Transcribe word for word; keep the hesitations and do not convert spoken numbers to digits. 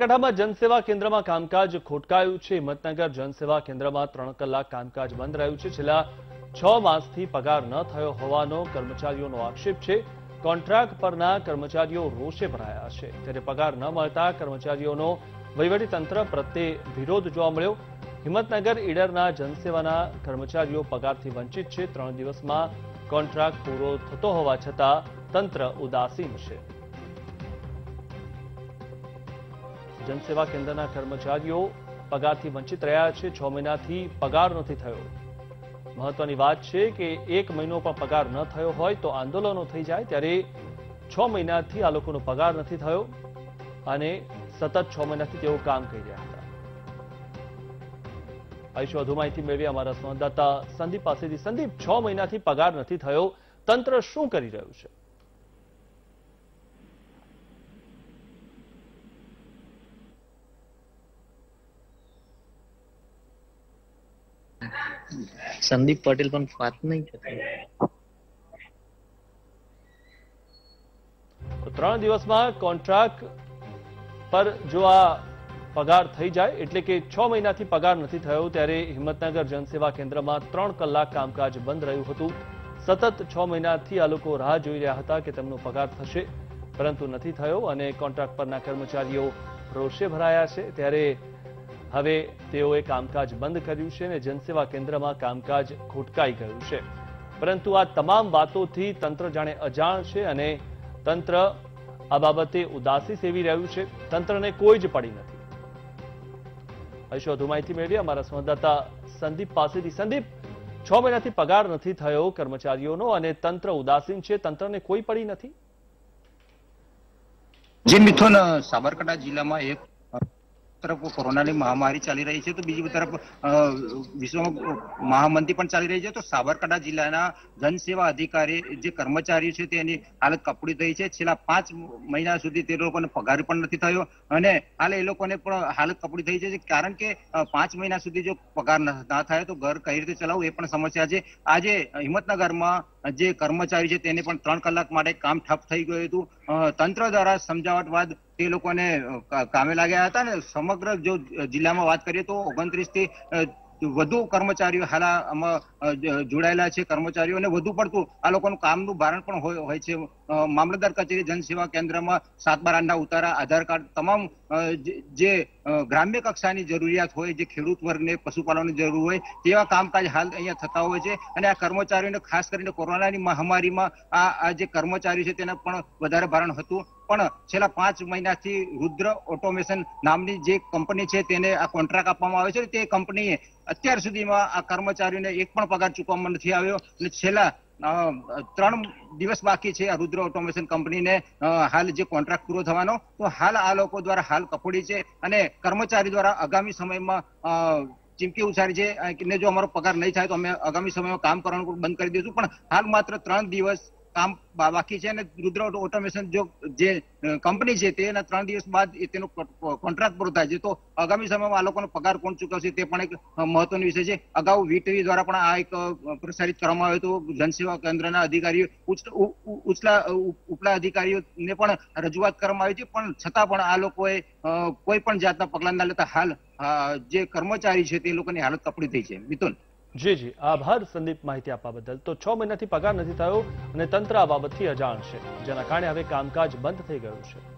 બનાસકાંઠામાં જનસેવા કેન્દ્રમાં કામકાજ ખોટકાયું છે। હિંમતનગર જનસેવા કેન્દ્રમાં ત્રણ કલાક કામકાજ બંધ રહ્યું છે। છેલ્લા છ માસથી પગાર ન થયો હોવાનો કર્મચારીઓનો આક્ષેપ છે। કોન્ટ્રાક્ટ પરના કર્મચારીઓ રોષે ભરાયા છે, ત્યારે પગાર ન મળતા કર્મચારીઓનો વહીવટીતંત્ર પ્રત્યે વિરોધ જોવા મળ્યો। હિંમતનગર ઈડરના જનસેવાના કર્મચારીઓ પગારથી વંચિત છે। ત્રણ દિવસમાં કોન્ટ્રાક્ટ પૂરો થતો હોવા છતાં તંત્ર ઉદાસીન છે। जनसेवा केन्द्रना कर्मचारीओ पगारथी वंचित रह्या छे। छ महीनाथी पगार नथी थयो। महत्वनी वात छे के एक महीनो पण पगार न थयो होय तो आंदोलनो थई जाय, त्यारे छ महीनाथी आ लोकोनो पगार नथी थयो अने सतत छ महीनाथी तेओ काम करी रह्या हता। आ विषे વધુ માહિતી મેળવી અમારા સંવાદદાતા સંદીપ પાસેથી। સંદીપ, छ મહિનાથી પગાર નથી થયો, તંત્ર શું કરી રહ્યું છે? संदीप पटेल पण बात नहीं करते। त्रण दिवस में कॉन्ट्राक्ट पर जो आ पगार थई जाए एटले के छ महीना थी पगार नहीं थयो, त्यारे हिम्मतनगर जनसेवा केन्द्र में त्रण कलाक कामकाज बंद रह्युं हतुं। सतत छ महीना थी आ लोको राह जोई रह्या हता के तेमनो पगार थशे, परंतु नहीं थयो अने कॉन्ट्राक्ट परना कर्मचारीओ रोषे भराया छे। त्यारे हवे तेओए कामकाज बंद कर्युं छे ने जनसेवा केन्द्र में कामकाज खोटकाई गयुं छे। परंतु आ तमाम बातोथी तंत्र जाणे अजाण छे अने तंत्र आ बाबते उदासी सेवी रह्युं छे। तंत्रने कोई ज पड़ी नथी। अहीशो વધુ माहिती मेळवी अमारा संवाददाता संदीप पासेथी। संदीप, छ महीनाथी पगार नथी थयो कर्मचारीओनो अने तंत्र उदासीन छे, तंत्रने कोई पड़ी नथी। जी मिथुन, साबरकांठा जिला में एक तरफ कोरोना महामारी चाली रही है तो बीजी तरफ विश्व में महामंदी पण चाली रही है। तो साबरकांठा जिल्लाना जनसेवा अधिकारी जे कर्मचारी छे तेनी हालत कपड़ी थई छे। छेल्ला पांच महीना सुधी ते लोकोने पगार पण नथी थयो अने हाल ए लोकोने पण हालत कपड़ी थई छे, कारण के पांच महीना सुधी जो पगार ना थाय तो घर कई रीते चलावવું ए पण समस्या छे। आजे हिम्मतनगरमां जे कर्मचारी छे तेने पण त्रण कलाक माटे काम ठप थई गयुं हतुं। तंत्र द्वारा समजावट बाद ते लोकोने कामे लाग्या हता ने समग्र जो जिला में बात करिए तो ओगणत्रीस थी વધુ કર્મચારીઓ હાલ આમાં જોડાયેલા છે। કર્મચારીઓને વધુ પડતું આ લોકોનું કામનું ભારણ પણ હોય છે। મામલતદાર કચેરી જનસેવા કેન્દ્રમાં સાત બાર આઠના ઉતારા, આધાર કાર્ડ, તમામ જે ગ્રામ્ય કક્ષાની જરૂરિયાત હોય, જે ખેડૂત વર્ગને પશુપાલનની જરૂર હોય તેવા કામકાજ હાલ અહીંયા થતા હોય છે। અને આ કર્મચારીઓને ખાસ કરીને કોરોનાની મહામારીમાં આ આ જે કર્મચારી છે તેને પણ વધારે ભારણ હતું। પણ છેલ્લા પાંચ મહિનાથી રુદ્ર ઓટોમેશન નામની જે કંપની છે તેને આ કોન્ટ્રાક્ટ આપવામાં આવે છે। તે કંપનીએ અત્યાર સુધીમાં આ કર્મચારીઓને એક પણ પગાર ચૂકવવામાં નથી આવ્યો અને છેલ્લા ત્રણ દિવસ બાકી છે આ રુદ્ર ઓટોમેશન કંપનીને હાલ જે કોન્ટ્રાક્ટ પૂરો થવાનો, તો હાલ આ લોકો દ્વારા હાલ કપડી છે અને કર્મચારી દ્વારા આગામી સમયમાં ચીમકી ઉચ્ચારી છે કે જો અમારો પગાર નહીં થાય તો અમે આગામી સમયમાં કામ કરવાનું બંધ કરી દઈશું। પણ હાલ માત્ર ત્રણ દિવસ काम बाकी है। रुद्र ऑटोमेशन जो जे कंपनी है तेना त्रण दिवस बाद तेनो कॉन्ट्राक्ट पूरो थाय छे, तो आगामी समय में आ लोकोनो पगार कोण चूकवशे ते पण एक महत्वनो विषय छे। अगाऊ वी टीवी द्वारा पण आ एक प्रसारित करवामां आव्युं हतुं। जनसेवा केन्द्રના अधिकारीઓ ઉચ્ચલા ઉપલા अधिकारीઓને પણ રજૂઆત કરવામાં આવી છે, પણ છતાં પણ આ લોકોએ કોઈ પણ જાતના પગલા ન લેતા હાલ જે કર્મચારી છે તે લોકોની હાલત કપડી થઈ છે। મિથુન जी जी आभार संदीप, माहिती आपवा बदल। तो छ महीनाथी पगार नहीं थयो अने तंत्र आ बाबतथी अजाण छे, जेना कारणे हवे कामकाज बंद थई गयुं छे।